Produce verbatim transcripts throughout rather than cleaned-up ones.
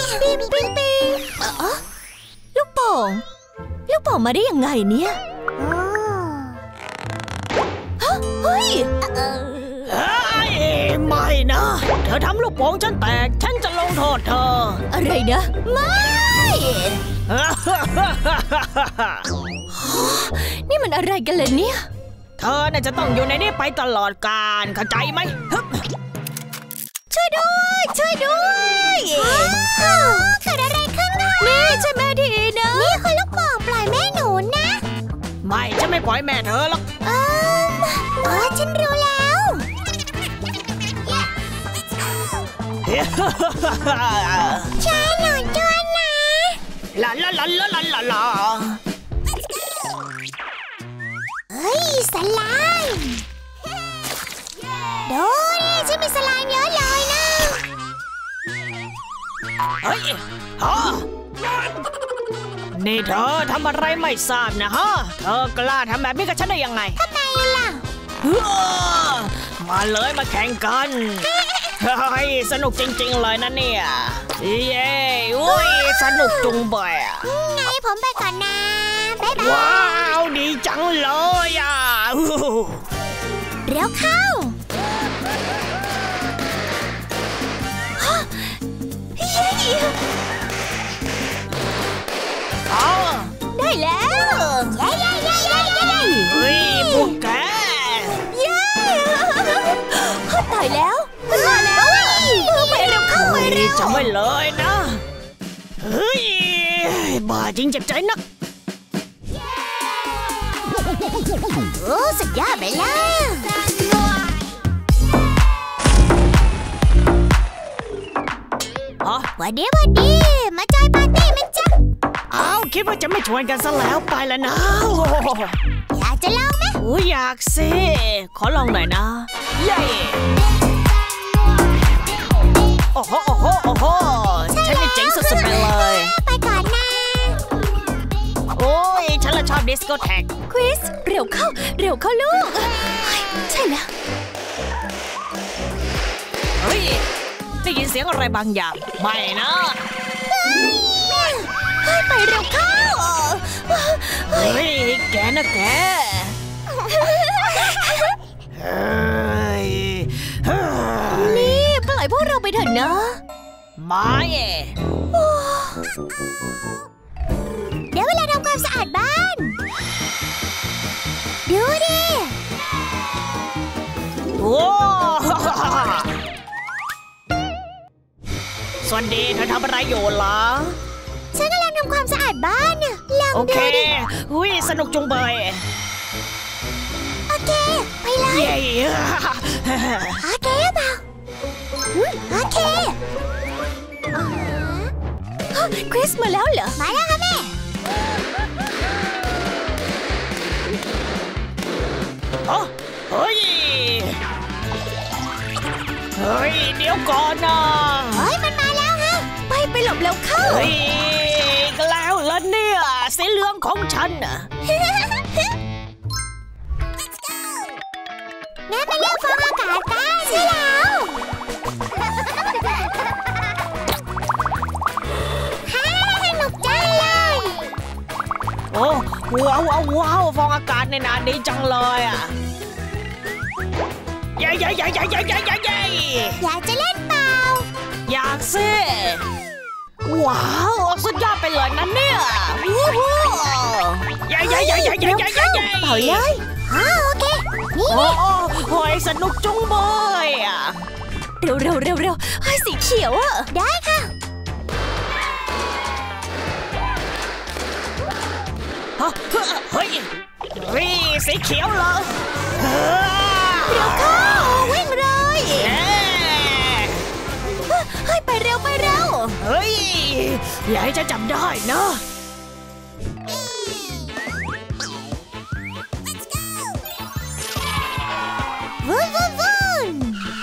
ปิ๊งปิ๊งปิ๊งอ๋อลูกโป่งลูกโป่งมาได้ยังไงเนี่ยฮะเฮ้ยเฮ้ยไม่นะเธอทำลูกโป่งฉันแตกฉันจะลงโทษเธออะไรนะไม่นี่มันอะไรกันเลยเนี่ยเธอน่าจะต้องอยู่ในนี้ไปตลอดกาลเข้าใจไหมช่วยด้วยช่วยด้วยเกิดอะไรขึ้นนะนี่ช่วยแม่ทีนะนี่คือลูกโป่งปล่อยแม่หนูนะไม่ฉันไม่ปล่อยแม่เธอหรอกอ๋อฉันรู้แล้วช่วยหนูด้วยนะลาลาลาลาลาลาลาเฮ้ยสไลม์ดูนี่ฉันมีสไลม์เยอะเลยนะเฮ้ยฮะนี่เธอทำอะไรไม่ทราบนะฮะเธอกล้าทำแบบนี้กับฉันได้ยังไงทำไมล่ะมาเลยมาแข่งกันเฮ้ยสนุกจริงๆเลยนะเนี่ยเย้อุ้ยสนุกจุงเบยไงผมไปก่อนนะบ๊ายบายว้าวดีจังเลยอ่ะเร็วเข้าเย้ได้แล้วเย้เย้เย้เย้เย้เฮ้ยพวกแกเย้ตายแล้วมาแล้วไปเร็วเข้าไปเร็วจำไว้เลยนะเฮ้ยบ้าจริงเจ็บใจนักโอ้สุดยอดไปแล้วอ๋อวันดีวันดีมาจอยปาร์ตี้มั้ยจ๊ะอ้าวคิดว่าจะไม่ชวนกันซะแล้วไปแล้วนะอยากจะลองไหมโอ้อยากสิขอลองหน่อยนะเย้โอ้โหโอ้โหโอ้โหฉันนี่เจ๋งสุดๆไปเลยไปก่อนนะโอ้ยฉันละชอบดิสโกแท็กคริสเร็วเข้าเร็วเข้าลูกใช่แล้วเฮ้ยได้ยินเสียงอะไรบางอย่างไม่นะไปเร็วเข้าเฮ้ยแกนะแกนี่ปล่อยพวกเราไปเถอะนะไม่เดี๋ยวเวลาทำความสะอาดบ้านดูดิโอ้สวัสดีเธอทำอะไรอยู่ล่ะฉันกำลังทำความสะอาดบ้านน่ะลองดูดิอุ้ยสนุกจุงเบยโอเคไปเลยเย้โอเคเปล่าโอเคคริสมาแล้วเหรอมาแล้วค่ะแม่เฮ้ยเฮ้ยเดี๋ยวก่อนนะเฮ้ยมันมาแล้วฮะไปไปหลบเร็วเข้าเฮ้ยก็แล้วแล้วเนี่ยสีเหลืองของฉันน่ะงั้นไปเล่นฟองอากาศกันใช่แล้วฮ่าสนุกจังเลยโอ้ว้าวว้าวว้าวฟองอากาศในนานดีจังเลยอ่ะเย้เย้เย้เย้เย้เย้เย้เย้อยากจะเล่นเปล่าอยากสิว้าวสุดยอดไปเลยนั่นเนี่ยวู้ฮู้เย้เย้เย้เย้เย้เย้เย้เป่าเลยอ๋อโอเคนี่โอ้โหสนุกจุงเบยอ่ะเร็วเร็วเร็วเร็วให้สีเขียวอ่ะได้ค่ะฮะเฮ้ยเฮ้ยสีเขียวเหรอเร็วเข้าวิ่งเลยเฮ้ยไปเร็วไปเร็วเฮ้ยอย่าให้ฉันจำได้นะวุ่นวุ่นวุ่น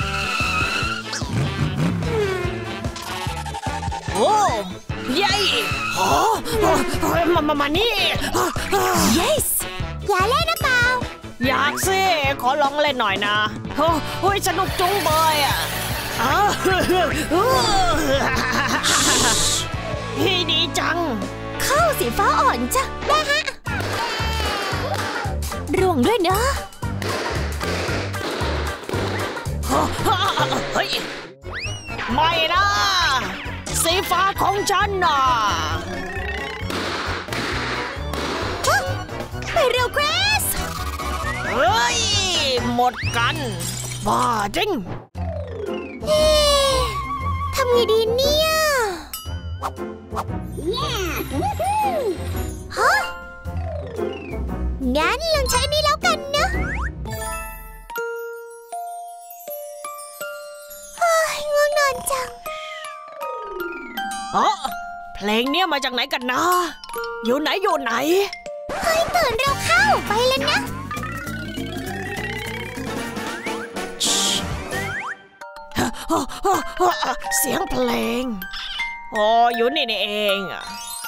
โอ้เย้โอ้มามามานี่ yes อย่าเล่นนะเปล่าอยากสิขอลองเล่นหน่อยนะโอ้ยสนุกจุงเบยอ่ะพี่ดีจังเข้าสีฟ้าอ่อนจ้ะแม่ฮะร่วงด้วยเนอะเฮ้ยไม่นะสีฟ้าของฉันน่ะไปเร็วเกรซเฮ้ยหมดกันบ้าจริงทำไงดีเนี่ยฮะงั้นลองใช้นี่แล้วกันนะง่วงนอนจังอ๋อเพลงเนี้ยมาจากไหนกันนะอยู่ไหนอยู่ไหนเฮ้ยตื่นเร็วเข้าไปเลยนะเสียงเพลงอ๋ออยู่นี่นี่เองอ่ะ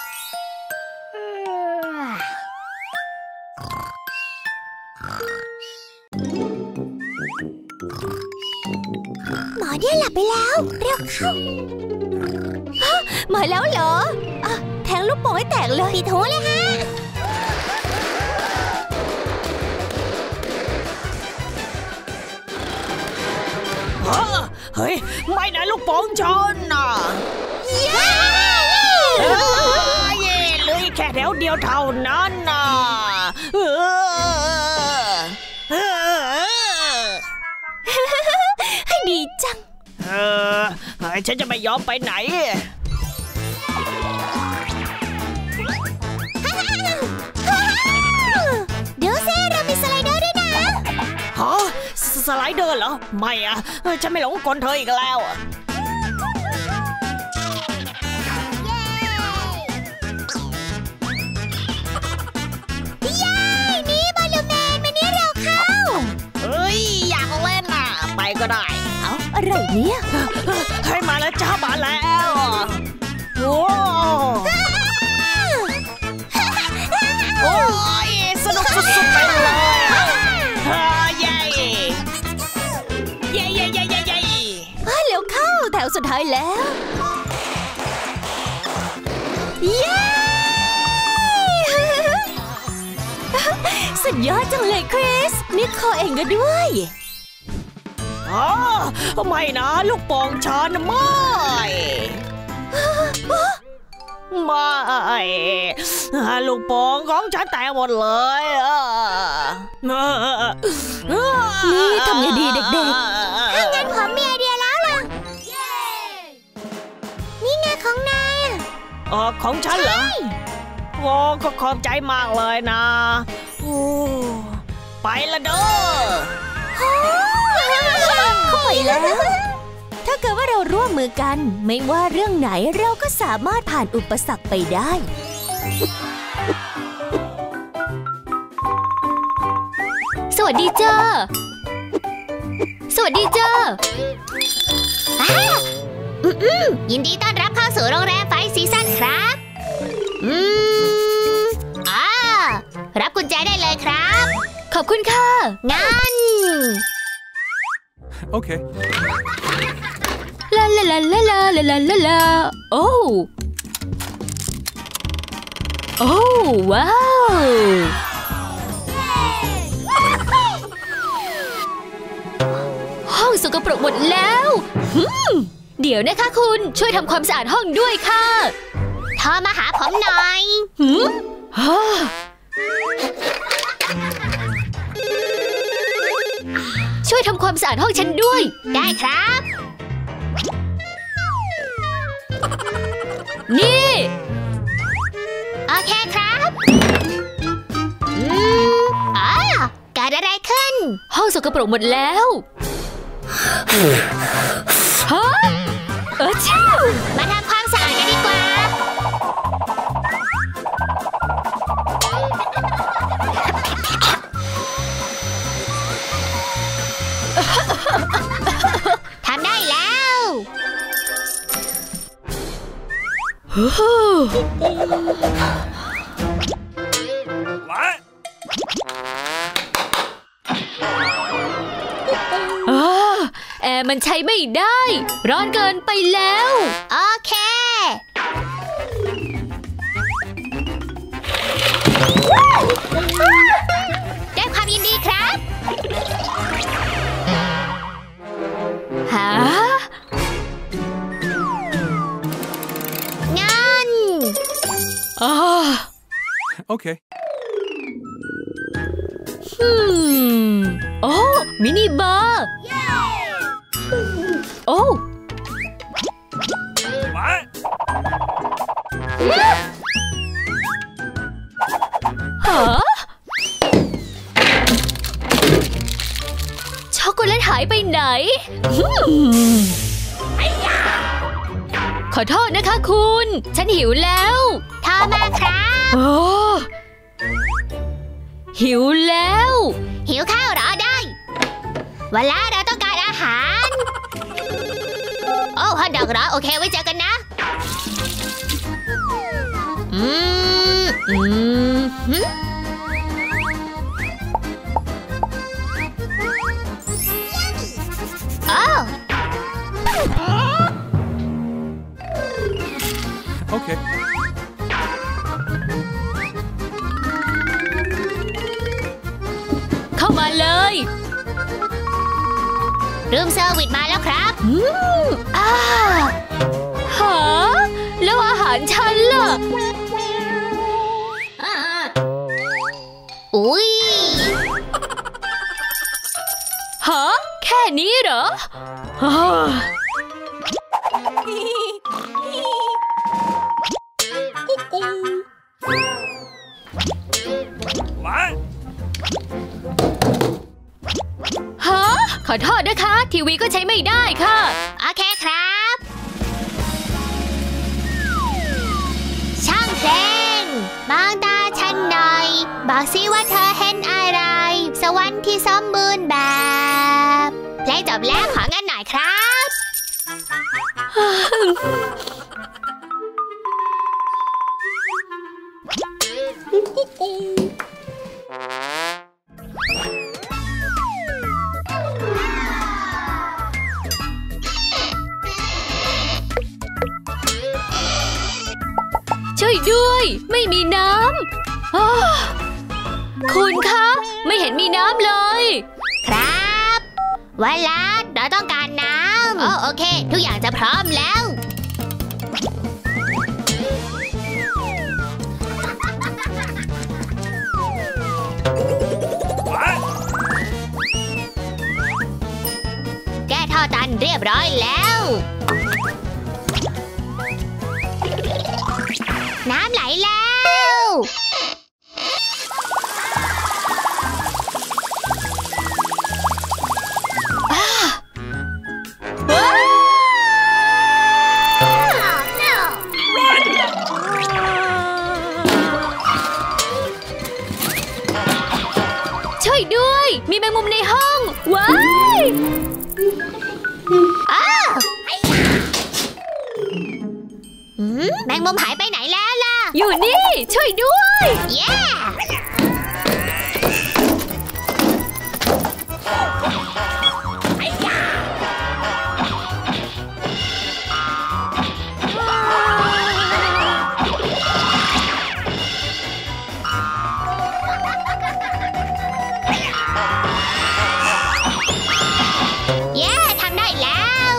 หมอเนี่ยหลับไปแล้วเร็วเข้ามาแล้วเหรออ่ะแทงลูกโป่งให้แตกเลยปิดหูเลยฮะเฮ้ยไม่นะลูกโป่งชนน่ะเย้เย้เลยแค่แถวเดียวเท่านั้นน่ะให้ดีจังเออฉันจะไม่ยอมไปไหนเดี๋ยวซิเรามีสไลเดอร์ด้วยนะฮะสไลเดอร์เหรอไม่อะฉันไม่หลงกลเธออีกแล้วเย้นี่บอลลูนแมนมานี่เร็วเข้าเฮ้ยอยากเล่นน่ะไปก็ได้เอ้าอะไรเนี่ยให้มาแล้วจ้ามาแล้วโอ้โอ้ยสนุกสุดๆไปเลยเย้เย้เย้เย้เย้เย้เร็วเข้าแถวสุดท้ายแล้วเย้สุดยอดจังเลยคริสนี่คอเองก็ด้วยอ๋อไม่นะลูกโป่งฉันไม่ไม่ลูกโป่งของฉันแตกหมดเลยนี่ทำยังดีเด็กๆถ้างั้นผมมีไอเดียแล้วล่ะนี่ไงของนายอ๋อของฉันเหรอโอ้ก็ขอบใจมากเลยนะโอ้ไปละเด้อเข้าไปแล้วถ้าเกิดว่าเราร่วมมือกันไม่ว่าเรื่องไหนเราก็สามารถผ่านอุปสรรคไปได้สวัสดีจ้าสวัสดีจ้าอืมยินดีต้อนรับเข้าสู่โรงแรมไฟซีซั่นครับอืมอ่ารับกุญแจได้เลยครับขอบคุณค่ะงั้นโอเคลาลาลาลาลาลาลาลาโอ้โอ้ว้าวห้องสกปรกหมดแล้วเดี๋ยวนะคะคุณช่วยทำความสะอาดห้องด้วยค่ะเธอมาหาผมหน่อยหืมช่วยทำความสะอาดห้องฉันด้วยได้ครับนี่โอเคครับอืมอ๋อเกิดอะไรขึ้นห้องสกปรกหมดแล้วฮะเออชิวมาทำความสะอาดกันดีกว่าทำได้แล้วแอร์มันใช้ไม่ได้ร้อนเกินไปแล้วโอเค Okay. อืมโอ้มินิบาร์โอ้ What? ฮะช็อกโกแลตหายไปไหนอืมขอโทษนะคะคุณฉันหิวแล้วโทรมาครับโอ้หิวแล้วหิวข้าวเหรอได้เวลาเราต้องการอาหาร โอ้ฮอทดอกเหรอโอเคไว้เจอกันนะ อืม อืมหึโอ้ Okay. เข้ามาเลยรูมเซอร์วิสมาแล้วครับอืมอ้าหาแล้วอาหารฉันล่ะอุ้ยฮะแค่นี้เหรออ้า What? ฮะขอโทษนะคะ ทีวีก็ใช้ไม่ได้ค่ะโอเคครับ ช่างเพลงมองตาฉันหน่อยบอกสิว่าเธอเห็นอะไรสวรรค์ที่สมบูรณ์แบบเพลงจบแล้วของานหน่อยครับช่วยด้วยไม่มีน้ำอ้าคุณคะไม่เห็นมีน้ำเลยครับเวลาเราต้องการน้ำโอ้โอเค ทุกอย่างจะพร้อมแล้ว What? แก้ท่อตันเรียบร้อยแล้ว น้ำไหลแล้วอ้าว้าวช่วยด้วยมีแมงมุมในห้องว้ายอ้าวอืมแมงมุมหายไปไหนแล้วล่ะอยู่นี่ช่วยด้วยเย้ เย้ทำได้แล้ว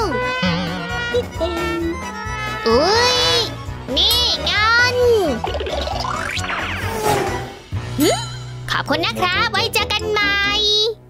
อุ้ยนี่เงินหึขอบคุณนะครับไว้เจอกันใหม่